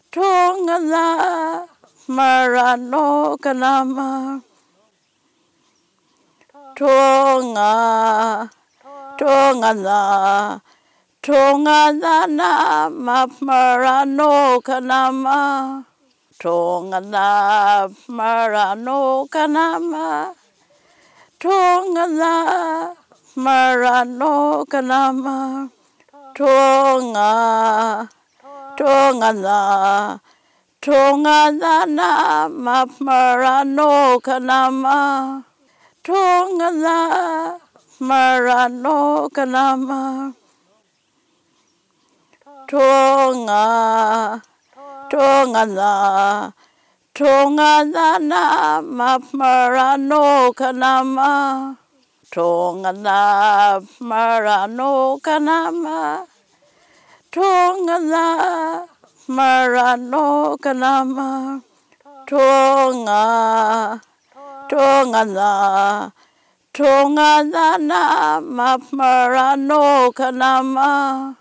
Tongana marano kanama Tongana Tongana na marano kanama Tongana marano kanama Tongana marano kanama Tongana na marano kanama Tongana marano kanama Tongana na marano kanama Tongana marano kanama Tongana marano kanama Tongana na marano kanama